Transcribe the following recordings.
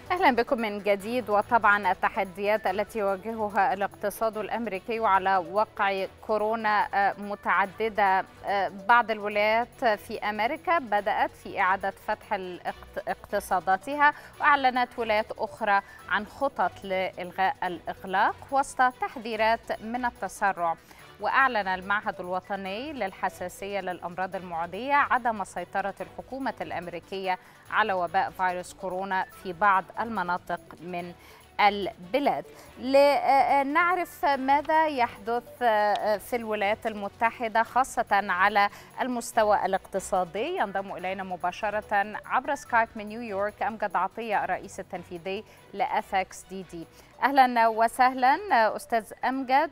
أهلا بكم من جديد. وطبعا التحديات التي يواجهها الاقتصاد الأمريكي على وقع كورونا متعددة. بعض الولايات في أمريكا بدأت في إعادة فتح اقتصاداتها، وأعلنت ولايات أخرى عن خطط لإلغاء الإغلاق وسط تحذيرات من التسرع. وأعلن المعهد الوطني للحساسية للأمراض المعدية عدم سيطرة الحكومة الأمريكية على وباء فيروس كورونا في بعض المناطق من البلاد. لنعرف ماذا يحدث في الولايات المتحدة خاصة على المستوى الاقتصادي، ينضم إلينا مباشرة عبر سكايب من نيويورك أمجد عطية، الرئيس التنفيذي لFXDD. أهلا وسهلا أستاذ أمجد.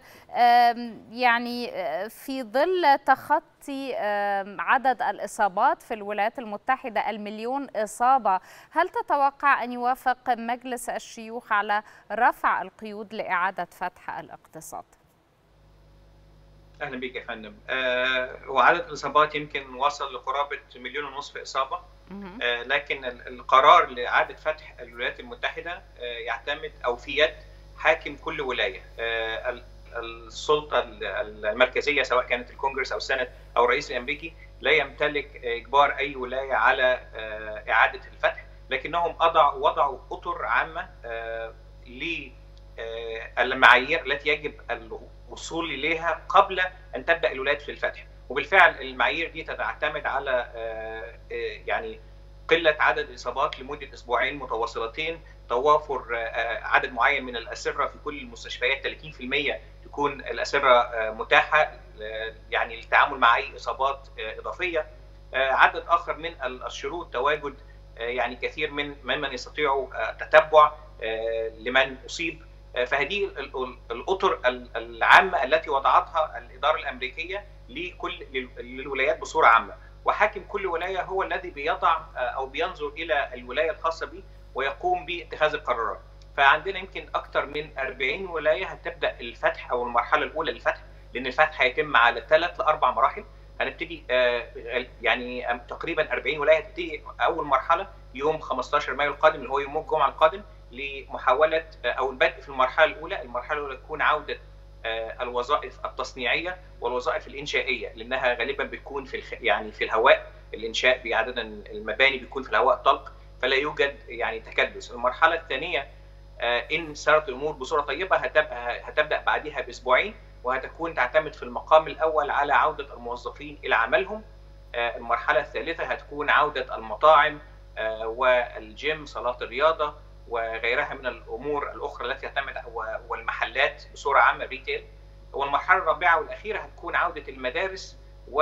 ويعني في ظل تخطي عدد الإصابات في الولايات المتحدة 1,000,000 إصابة، هل تتوقع أن يوافق مجلس الشيوخ على رفع القيود لإعادة فتح الاقتصاد؟ اهلا بك يا فندم. وعدد الاصابات يمكن وصل لقرابه 1,500,000 اصابه. لكن القرار لاعاده فتح الولايات المتحده يعتمد او في يد حاكم كل ولايه. السلطه المركزيه سواء كانت الكونجرس او السنت او الرئيس الامريكي لا يمتلك اجبار اي ولايه على اعاده الفتح، لكنهم وضعوا اطر عامه للمعايير التي يجب الوصول اليها قبل ان تبدا الولايات في الفتح. وبالفعل المعايير دي تعتمد على يعني قله عدد الاصابات لمده اسبوعين متواصلتين، توافر عدد معين من الاسره في كل المستشفيات، 30% تكون الاسره متاحه يعني للتعامل مع اي اصابات اضافيه. عدد اخر من الشروط، تواجد يعني كثير ممن يستطيعوا التتبع لمن اصيب. فهذه الاطر العامه التي وضعتها الاداره الامريكيه للولايات بصوره عامه، وحاكم كل ولايه هو الذي بيضع او بينظر الى الولايه الخاصه به ويقوم باتخاذ القرارات. فعندنا يمكن اكثر من 40 ولايه هتبدا الفتح او المرحله الاولى للفتح، لان الفتح هيتم على 3 ل 4 مراحل. هنبتدي يعني تقريبا 40 ولايه هتبتدي اول مرحله يوم 15 مايو القادم اللي هو يوم الجمعه القادم لمحاولة أو البدء في المرحلة الأولى. المرحلة الأولى تكون عودة الوظائف التصنيعية والوظائف الإنشائية، لأنها غالبا بتكون يعني في الهواء. الإنشاء عادة المباني بيكون في الهواء طلق، فلا يوجد يعني تكدس. المرحلة الثانية إن سارت الأمور بصورة طيبة هتبدأ بعدها بأسبوعين، وهتكون تعتمد في المقام الأول على عودة الموظفين إلى عملهم. المرحلة الثالثة هتكون عودة المطاعم والجيم، صالات الرياضة وغيرها من الامور الاخرى التي تعتمد، والمحلات بصوره عامه ريتيل. والمرحله الرابعه والاخيره هتكون عوده المدارس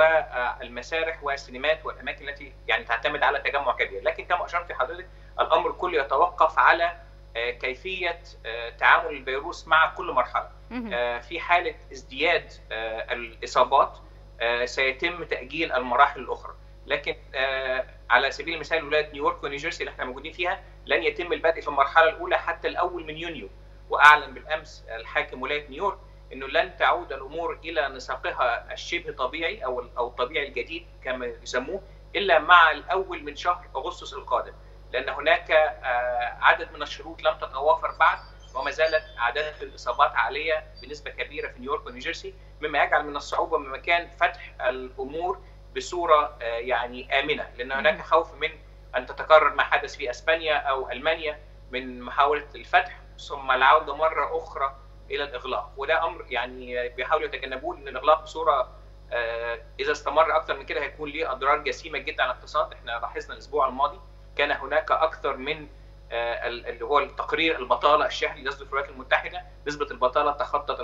والمسارح والسينمات والاماكن التي يعني تعتمد على تجمع كبير. لكن كما اشرت حضرتك الامر كله يتوقف على كيفيه تعامل الفيروس مع كل مرحله. في حاله ازدياد الاصابات سيتم تاجيل المراحل الاخرى، لكن على سبيل المثال ولايه نيويورك ونيوجيرسي اللي احنا موجودين فيها لن يتم البدء في المرحله الاولى حتى الاول من يونيو. واعلن بالامس الحاكم ولايه نيويورك انه لن تعود الامور الى نساقها الشبه طبيعي او الطبيعي الجديد كما يسموه الا مع الاول من شهر اغسطس القادم، لان هناك عدد من الشروط لم تتوافر بعد، وما زالت اعداد الاصابات عاليه بنسبه كبيره في نيويورك ونيوجيرسي، مما يجعل من الصعوبه بمكان فتح الامور بصوره يعني امنه، لان هناك خوف من ان تتكرر ما حدث في اسبانيا او المانيا من محاوله الفتح ثم العوده مره اخرى الى الاغلاق. وده امر يعني بيحاولوا يتجنبوه، لان الاغلاق بصوره اذا استمر اكثر من كده هيكون ليه اضرار جسيمه جدا على الاقتصاد. احنا لاحظنا الاسبوع الماضي كان هناك اكثر من اللي هو التقرير البطاله الشهري لصدر الولايات المتحده، نسبه البطاله تخطت ال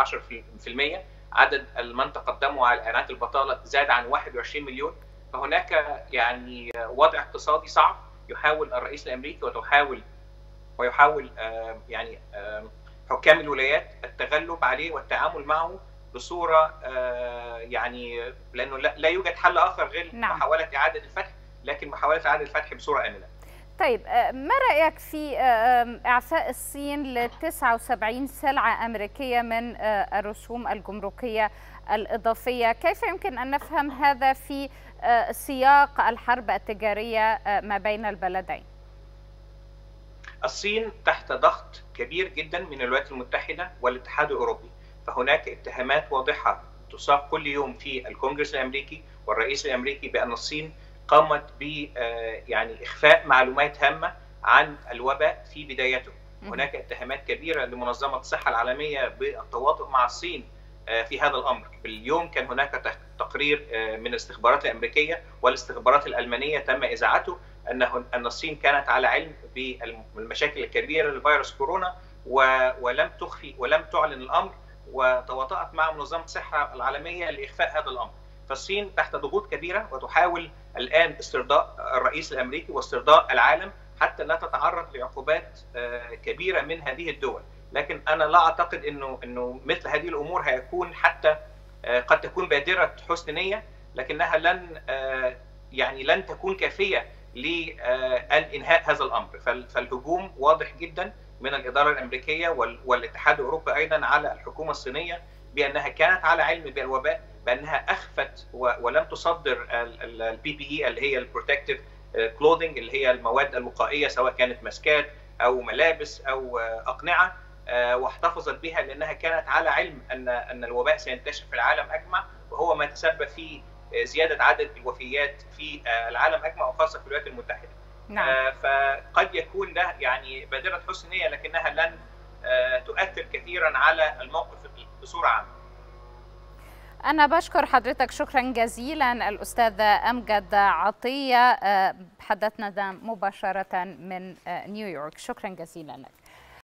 15%. عدد من تقدموا على اعلانات البطاله زاد عن 21 مليون. فهناك يعني وضع اقتصادي صعب يحاول الرئيس الامريكي ويحاول يعني حكام الولايات التغلب عليه والتعامل معه بصوره يعني لانه لا يوجد حل اخر غير محاوله اعاده الفتح، لكن محاوله اعاده الفتح بصوره امنه. طيب، ما رأيك في إعفاء الصين ل 79 سلعة أمريكية من الرسوم الجمركية الإضافية؟ كيف يمكن أن نفهم هذا في سياق الحرب التجارية ما بين البلدين؟ الصين تحت ضغط كبير جدا من الولايات المتحدة والاتحاد الأوروبي، فهناك اتهامات واضحة تساق كل يوم في الكونغرس الأمريكي والرئيس الأمريكي بأن الصين قامت ب يعني إخفاء معلومات هامة عن الوباء في بدايته. هناك اتهامات كبيرة لمنظمة الصحة العالمية بالتواطؤ مع الصين في هذا الأمر. باليوم كان هناك تقرير من الاستخبارات الأمريكية والاستخبارات الألمانية تم إذاعته أن الصين كانت على علم بالمشاكل الكبيرة لفيروس كورونا ولم تخفي ولم تعلن الأمر، وتواطأت مع منظمة الصحة العالمية لإخفاء هذا الأمر. فالصين تحت ضغوط كبيرة وتحاول الآن استرضاء الرئيس الأمريكي واسترضاء العالم حتى لا تتعرض لعقوبات كبيرة من هذه الدول. لكن أنا لا أعتقد إنه مثل هذه الأمور هيكون حتى قد تكون بادرة حسن نية، لكنها لن تكون كافية لإنهاء هذا الأمر. فالهجوم واضح جدا من الإدارة الأمريكية والاتحاد الأوروبي أيضا على الحكومة الصينية بأنها كانت على علم بالوباء، بأنها أخفت ولم تصدر البي بي إي اللي هي البروتكتيف كلودينج اللي هي المواد الوقائية، سواء كانت ماسكات أو ملابس أو أقنعة، واحتفظت بها لأنها كانت على علم أن الوباء سينتشر في العالم أجمع، وهو ما تسبب في زيادة عدد الوفيات في العالم أجمع وخاصة في الولايات المتحدة. نعم. فقد يكون ده يعني بادرة حسن نية، لكنها لن تؤثر كثيرا على الموقف بصورة عامة. أنا بشكر حضرتك شكرا جزيلا الأستاذ أمجد عطية، حدثنا مباشرة من نيويورك. شكرا جزيلا لك.